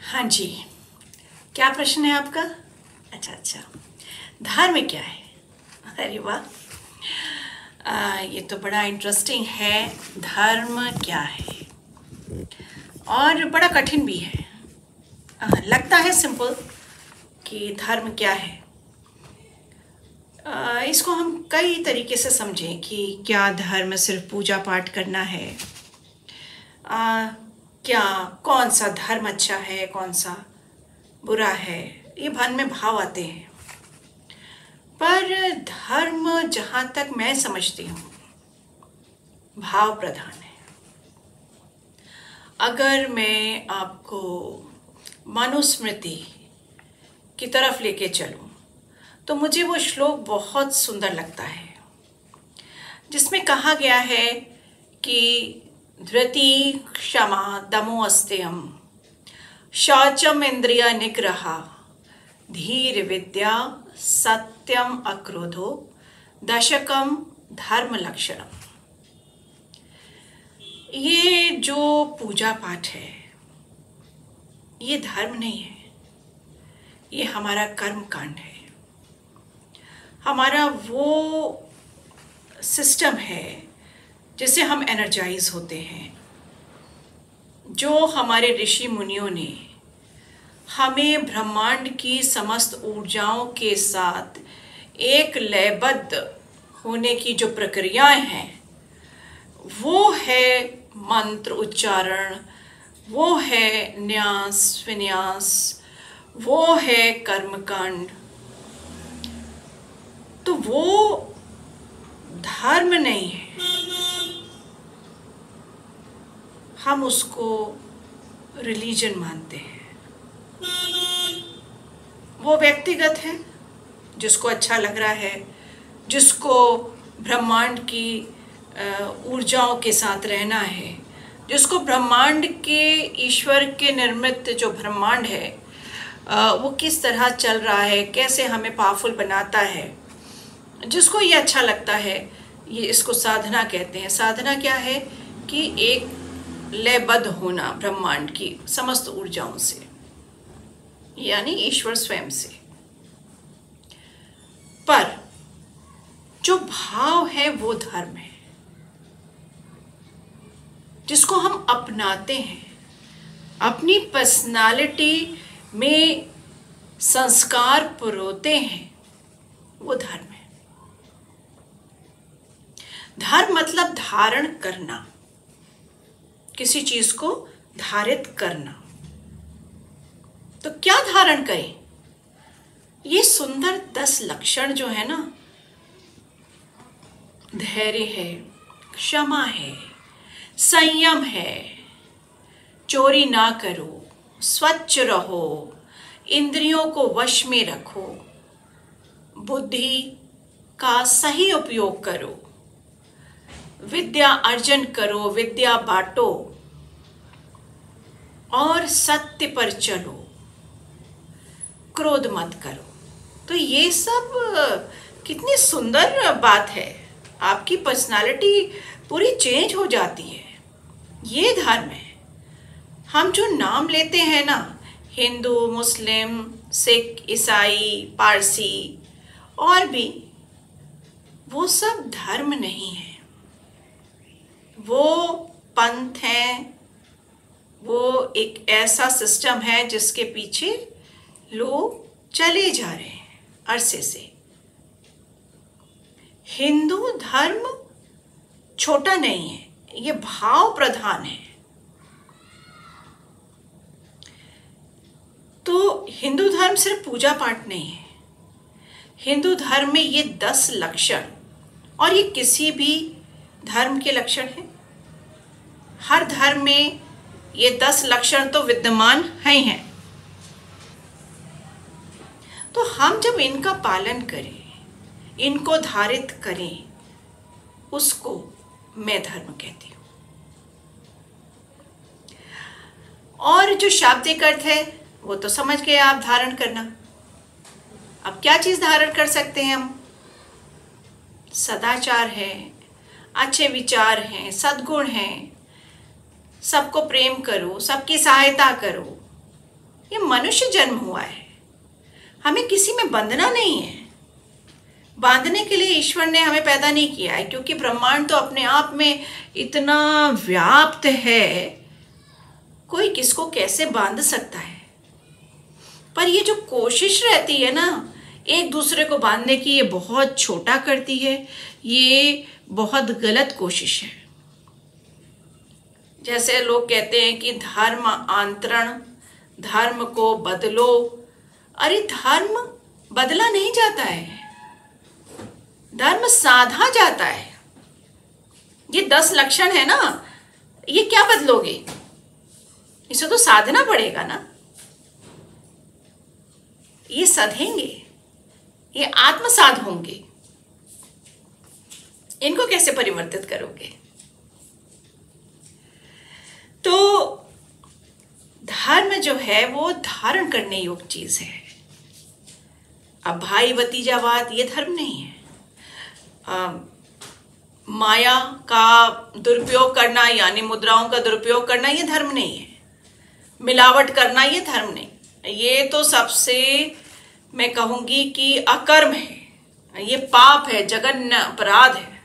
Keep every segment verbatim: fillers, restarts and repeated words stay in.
हाँ जी। क्या प्रश्न है आपका? अच्छा अच्छा, धर्म क्या है? अरे वाह, आ, ये तो बड़ा इंटरेस्टिंग है। धर्म क्या है और बड़ा कठिन भी है। आ, लगता है सिंपल कि धर्म क्या है। आ, इसको हम कई तरीके से समझें कि क्या धर्म सिर्फ पूजा पाठ करना है, आ, क्या कौन सा धर्म अच्छा है, कौन सा बुरा है, ये मन में भाव आते हैं। पर धर्म जहाँ तक मैं समझती हूँ भाव प्रधान है। अगर मैं आपको मनुस्मृति की तरफ लेके चलूँ तो मुझे वो श्लोक बहुत सुंदर लगता है, जिसमें कहा गया है कि धृति क्षमा दमो अस्तेयम शौचम इंद्रिय निग्रह धीर विद्या सत्यम अक्रोधो दशकम धर्म लक्षणम। ये जो पूजा पाठ है ये धर्म नहीं है, ये हमारा कर्म कांड है। हमारा वो सिस्टम है जिससे हम एनर्जाइज होते हैं, जो हमारे ऋषि मुनियों ने हमें ब्रह्मांड की समस्त ऊर्जाओं के साथ एक लयबद्ध होने की जो प्रक्रियाएं हैं, वो है मंत्र उच्चारण, वो है न्यास विन्यास, वो है कर्मकांड। तो वो धर्म नहीं है, हम उसको रिलीजन मानते हैं। वो व्यक्तिगत है, जिसको अच्छा लग रहा है, जिसको ब्रह्मांड की ऊर्जाओं के साथ रहना है, जिसको ब्रह्मांड के ईश्वर के निर्मित जो ब्रह्मांड है वो किस तरह चल रहा है, कैसे हमें पावरफुल बनाता है, जिसको ये अच्छा लगता है, ये इसको साधना कहते हैं। साधना क्या है कि एक लयबद्ध होना ब्रह्मांड की समस्त ऊर्जाओं से, यानी ईश्वर स्वयं से। पर जो भाव है वो धर्म है, जिसको हम अपनाते हैं, अपनी पर्सनालिटी में संस्कार पुरोते हैं, वो धर्म है। धर्म मतलब धारण करना, किसी चीज को धारित करना। तो क्या धारण करें? ये सुंदर दस लक्षण जो है ना, धैर्य है, क्षमा है, संयम है, चोरी ना करो, स्वच्छ रहो, इंद्रियों को वश में रखो, बुद्धि का सही उपयोग करो, विद्या अर्जन करो, विद्या बांटो और सत्य पर चलो, क्रोध मत करो। तो ये सब कितनी सुंदर बात है, आपकी पर्सनालिटी पूरी चेंज हो जाती है। ये धर्म है। हम जो नाम लेते हैं ना, हिंदू, मुस्लिम, सिख, ईसाई, पारसी और भी, वो सब धर्म नहीं है, वो पंथ हैं, वो एक ऐसा सिस्टम है जिसके पीछे लोग चले जा रहे हैं अरसे से। हिंदू धर्म छोटा नहीं है, ये भाव प्रधान है। तो हिंदू धर्म सिर्फ पूजा पाठ नहीं है। हिंदू धर्म में ये दस लक्षण, और ये किसी भी धर्म के लक्षण हैं। हर धर्म में ये दस लक्षण तो विद्यमान हैं हैं। तो हम जब इनका पालन करें, इनको धारित करें, उसको मैं धर्म कहती हूँ। और जो शाब्दिक अर्थ है वो तो समझ गए आप, धारण करना। अब क्या चीज धारण कर सकते हैं हम? सदाचार है, अच्छे विचार हैं, सद्गुण हैं, सबको प्रेम करो, सबकी सहायता करो, ये मनुष्य जन्म हुआ है, हमें किसी में बंधना नहीं है। बांधने के लिए ईश्वर ने हमें पैदा नहीं किया है, क्योंकि ब्रह्मांड तो अपने आप में इतना व्याप्त है, कोई किसको कैसे बांध सकता है। पर ये जो कोशिश रहती है ना एक दूसरे को बांधने की, ये बहुत छोटा करती है, ये बहुत गलत कोशिश है। जैसे लोग कहते हैं कि धर्म आंतरण, धर्म को बदलो। अरे धर्म बदला नहीं जाता है, धर्म साधा जाता है। ये दस लक्षण है ना, ये क्या बदलोगे, इसे तो साधना पड़ेगा ना। ये सधेंगे, ये आत्मसाध होंगे, इनको कैसे परिवर्तित करोगे। तो धर्म जो है वो धारण करने योग्य चीज है। अब भाई भतीजावाद ये धर्म नहीं है। आ, माया का दुरुपयोग करना यानी मुद्राओं का दुरुपयोग करना ये धर्म नहीं है। मिलावट करना ये धर्म नहीं, ये तो सबसे मैं कहूंगी कि अकर्म है, ये पाप है, जघन्य अपराध है।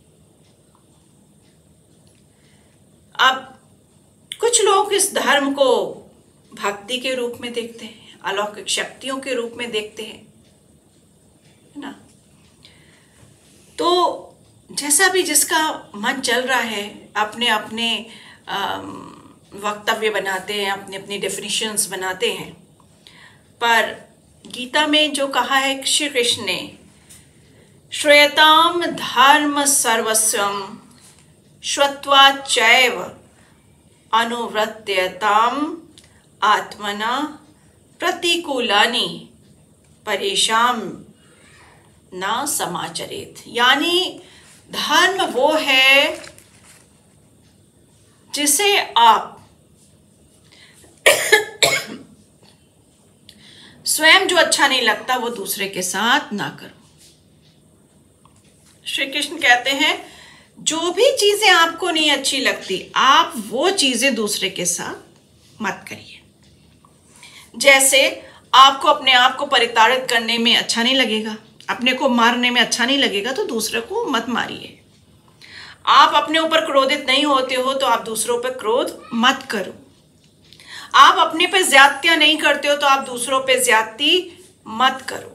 अब कुछ लोग इस धर्म को भक्ति के रूप में देखते हैं, अलौकिक शक्तियों के रूप में देखते हैं, है ना। तो जैसा भी जिसका मन चल रहा है, अपने अपने वक्तव्य बनाते हैं, अपनी अपनी डेफिनेशंस बनाते हैं। पर गीता में जो कहा है श्री कृष्ण ने, श्रेयताम धर्म सर्वस्वम श्रुत्वा चैव अनुवृत्यताम आत्मना प्रतिकूलानि परेशान ना समाचरेत। यानी धर्म वो है जिसे आप स्वयं जो अच्छा नहीं लगता वो दूसरे के साथ ना करो। श्री कृष्ण कहते हैं जो भी चीजें आपको नहीं अच्छी लगती, आप वो चीजें दूसरे के साथ मत करिए। जैसे आपको अपने आप को परिताड़ित करने में अच्छा नहीं लगेगा, अपने को मारने में अच्छा नहीं लगेगा, तो दूसरे को मत मारिए। आप अपने ऊपर क्रोधित नहीं होते हो तो आप दूसरों पर क्रोध मत करो। आप अपने पे ज्यादतियां नहीं करते हो तो आप दूसरों पे ज्यादती मत करो।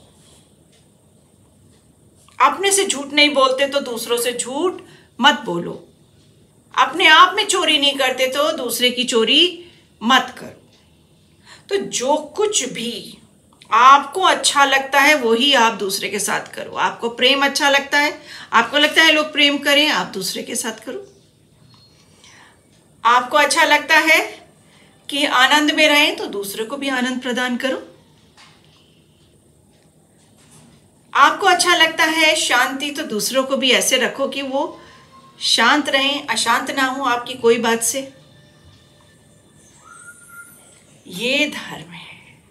अपने से झूठ नहीं बोलते तो दूसरों से झूठ मत बोलो। अपने आप में चोरी नहीं करते तो दूसरे की चोरी मत करो। तो जो कुछ भी आपको अच्छा लगता है वही आप दूसरे के साथ करो। आपको प्रेम अच्छा लगता है, आपको लगता है लोग प्रेम करें, आप दूसरे के साथ करो। आपको अच्छा लगता है कि आनंद में रहें तो दूसरे को भी आनंद प्रदान करो। आपको अच्छा लगता है शांति, तो दूसरों को भी ऐसे रखो कि वो शांत रहें, अशांत ना हो आपकी कोई बात से। ये धर्म है।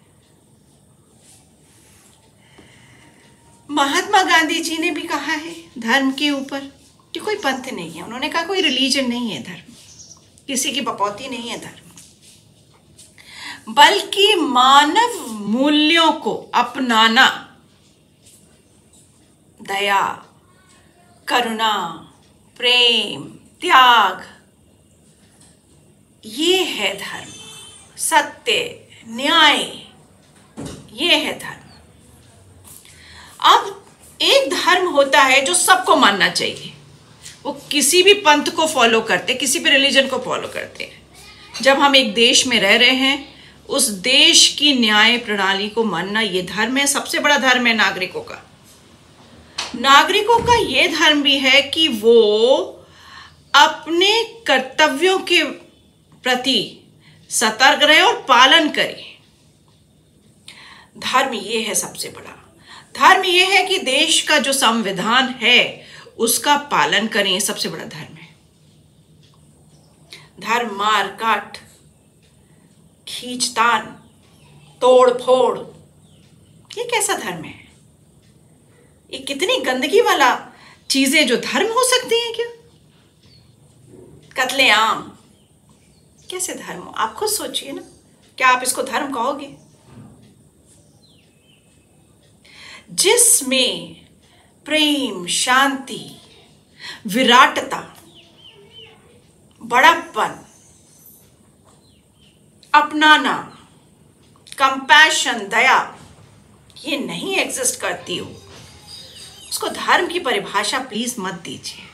महात्मा गांधी जी ने भी कहा है धर्म के ऊपर कि कोई पंथ नहीं है। उन्होंने कहा कोई रिलीजन नहीं है धर्म, किसी की बपौती नहीं है धर्म, बल्कि मानव मूल्यों को अपनाना, दया, करुणा, प्रेम, त्याग, ये है धर्म। सत्य, न्याय, ये है धर्म। अब एक धर्म होता है जो सबको मानना चाहिए, वो किसी भी पंथ को फॉलो करते, किसी भी रिलीजन को फॉलो करते हैं। जब हम एक देश में रह रहे हैं, उस देश की न्याय प्रणाली को मानना ये धर्म है। सबसे बड़ा धर्म है नागरिकों का। नागरिकों का ये धर्म भी है कि वो अपने कर्तव्यों के प्रति सतर्क रहे और पालन करें। धर्म ये है सबसे बड़ा। धर्म ये है कि देश का जो संविधान है उसका पालन करें, सबसे बड़ा धर्म है। धर्म मार काट, खींचतान, तोड़ फोड़, ये कैसा धर्म है? ये कितनी गंदगी वाला चीजें जो धर्म हो सकती हैं क्या? कत्लेआम कैसे धर्म हो? आप खुद सोचिए ना। क्या आप इसको धर्म कहोगे? जिसमें प्रेम, शांति, विराटता, बड़प्पन, अपनाना, कंपैशन, दया ये नहीं एग्जिस्ट करती हो, उसको धर्म की परिभाषा प्लीज मत दीजिए।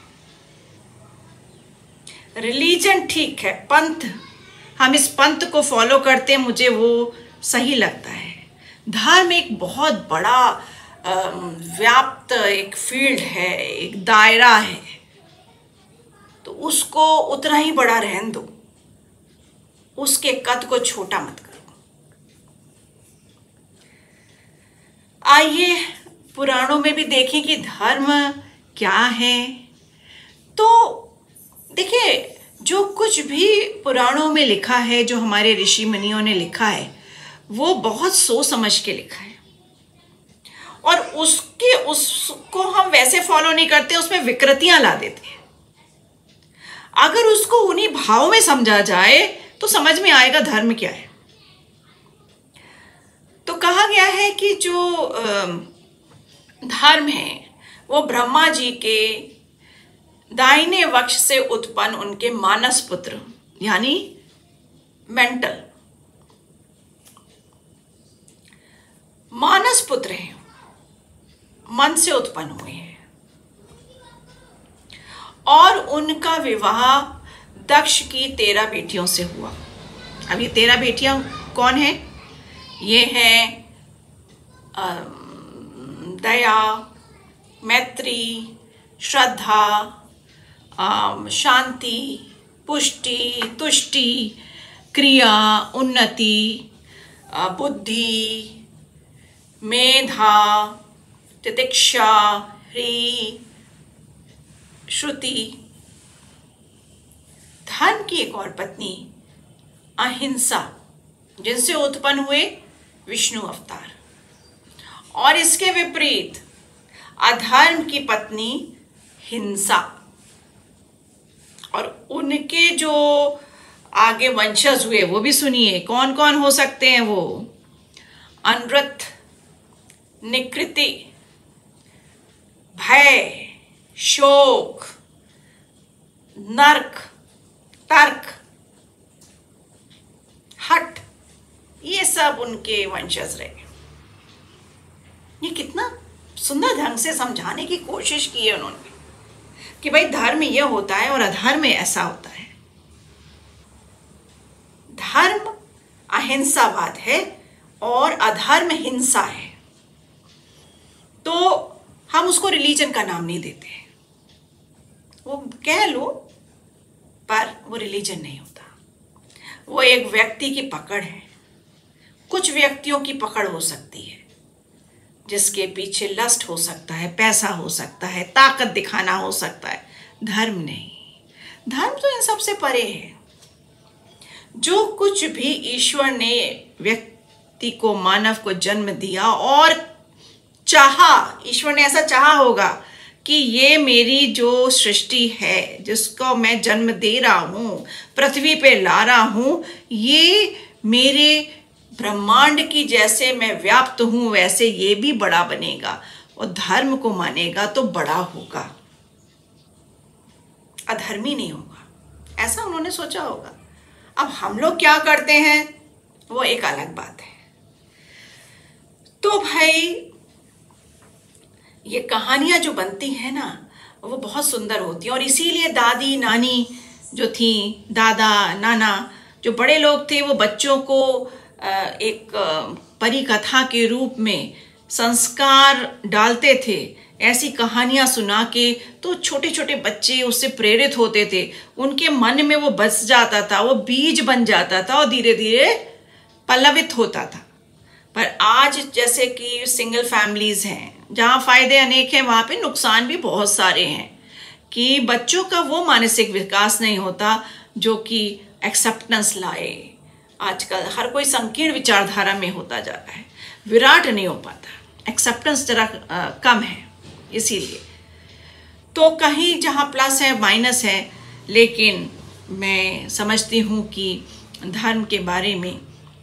रिलीजन ठीक है, पंथ, हम इस पंथ को फॉलो करते हैं, मुझे वो सही लगता है। धर्म एक बहुत बड़ा व्याप्त एक फील्ड है, एक दायरा है, तो उसको उतना ही बड़ा रहने दो, उसके कद को छोटा मत करो। आइए पुराणों में भी देखें कि धर्म क्या है। तो देखिए, जो कुछ भी पुराणों में लिखा है, जो हमारे ऋषि मुनियों ने लिखा है, वो बहुत सोच समझ के लिखा है, और उसके उसको हम वैसे फॉलो नहीं करते, उसमें विकृतियां ला देते हैं। अगर उसको उन्हीं भाव में समझा जाए तो समझ में आएगा धर्म क्या है। तो कहा गया है कि जो धर्म है वो ब्रह्मा जी के दाहिने वक्ष से उत्पन्न उनके मानस पुत्र यानी मेंटल मानस पुत्र हैं, मन से उत्पन्न हुए हैं, और उनका विवाह दक्ष की तेरह बेटियों से हुआ। अब ये तेरह बेटियां कौन है? ये हैं दया, मैत्री, श्रद्धा, शांति, पुष्टि, तुष्टि, क्रिया, उन्नति, बुद्धि, मेधा, तितिक्षा, ह्री, श्रुति। धर्म की एक और पत्नी अहिंसा, जिनसे उत्पन्न हुए विष्णु अवतार, और इसके विपरीत अधर्म की पत्नी हिंसा, और उनके जो आगे वंशज हुए वो भी सुनिए कौन कौन हो सकते हैं वो। अनृत, निकृति, भय, शोक, नर्क, तर्क, हट, ये सब उनके वंशज रहे। ये कितना सुंदर ढंग से समझाने की कोशिश की है उन्होंने कि भाई धर्म ये होता है और अधर्म ऐसा होता है। धर्म अहिंसावाद है और अधर्म हिंसा है, तो हम उसको रिलीजन का नाम नहीं देते, वो कह लो, पर वो रिलीजन नहीं होता। वो एक व्यक्ति की पकड़ है। कुछ व्यक्तियों की पकड़ हो सकती है जिसके पीछे लस्ट हो सकता है, पैसा हो सकता है, ताकत दिखाना हो सकता है। धर्म नहीं, धर्म तो इन सबसे परे है। जो कुछ भी ईश्वर ने व्यक्ति को, मानव को जन्म दिया और चाहा, ईश्वर ने ऐसा चाहा होगा कि ये मेरी जो सृष्टि है, जिसको मैं जन्म दे रहा हूँ, पृथ्वी पे ला रहा हूँ, ये मेरे ब्रह्मांड की जैसे मैं व्याप्त हूँ वैसे ये भी बड़ा बनेगा, और धर्म को मानेगा तो बड़ा होगा, अधर्मी नहीं होगा, ऐसा उन्होंने सोचा होगा। अब हम लोग क्या करते हैं वो एक अलग बात है। तो भाई ये कहानियां जो बनती है ना वो बहुत सुंदर होती है, और इसीलिए दादी नानी जो थी, दादा नाना जो बड़े लोग थे, वो बच्चों को एक परिकथा के रूप में संस्कार डालते थे। ऐसी कहानियां सुना के तो छोटे छोटे बच्चे उससे प्रेरित होते थे, उनके मन में वो बस जाता था, वो बीज बन जाता था और धीरे धीरे पल्लवित होता था। पर आज जैसे कि सिंगल फैमिलीज हैं, जहाँ फायदे अनेक हैं वहाँ पे नुकसान भी बहुत सारे हैं, कि बच्चों का वो मानसिक विकास नहीं होता जो कि एक्सेप्टेंस लाए। आजकल हर कोई संकीर्ण विचारधारा में होता जा रहा है, विराट नहीं हो पाता, एक्सेप्टेंस जरा कम है। इसीलिए तो कहीं जहाँ प्लस है माइनस है, लेकिन मैं समझती हूँ कि धर्म के बारे में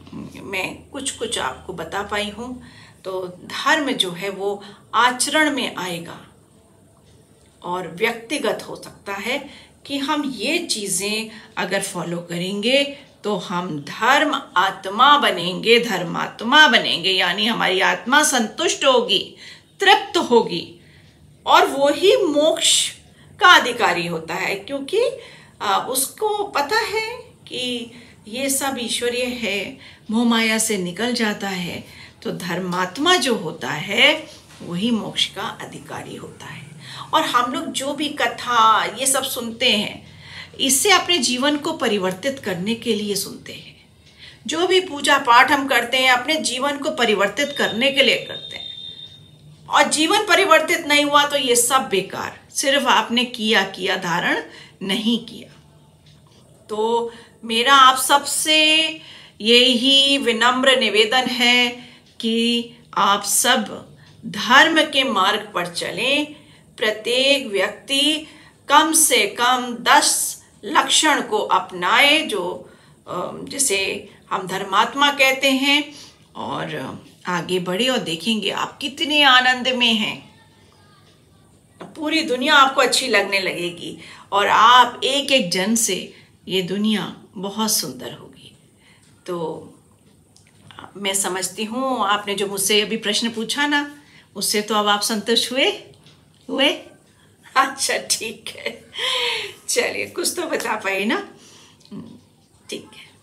मैं कुछ कुछ आपको बता पाई हूँ। तो धर्म जो है वो आचरण में आएगा और व्यक्तिगत हो सकता है कि हम ये चीज़ें अगर फॉलो करेंगे तो हम धर्म आत्मा बनेंगे, धर्मात्मा बनेंगे, यानी हमारी आत्मा संतुष्ट होगी, तृप्त होगी और वो ही मोक्ष का अधिकारी होता है, क्योंकि आ, उसको पता है कि ये सब ईश्वरीय है, मोह माया से निकल जाता है। तो धर्मात्मा जो होता है वही मोक्ष का अधिकारी होता है। और हम लोग जो भी कथा ये सब सुनते हैं, इससे अपने जीवन को परिवर्तित करने के लिए सुनते हैं। जो भी पूजा पाठ हम करते हैं अपने जीवन को परिवर्तित करने के लिए करते हैं, और जीवन परिवर्तित नहीं हुआ तो ये सब बेकार, सिर्फ आपने किया किया धारण नहीं किया। तो मेरा आप सबसे यही विनम्र निवेदन है कि आप सब धर्म के मार्ग पर चलें। प्रत्येक व्यक्ति कम से कम दस लक्षण को अपनाए जो जिसे हम धर्मात्मा कहते हैं, और आगे बढ़े और देखेंगे आप कितने आनंद में हैं। पूरी दुनिया आपको अच्छी लगने लगेगी और आप एक एक जन से ये दुनिया बहुत सुंदर होगी। तो मैं समझती हूँ आपने जो मुझसे अभी प्रश्न पूछा ना, उससे तो अब आप संतुष्ट हुए हुए अच्छा ठीक है, चलिए कुछ तो बता पाए ना, ठीक है।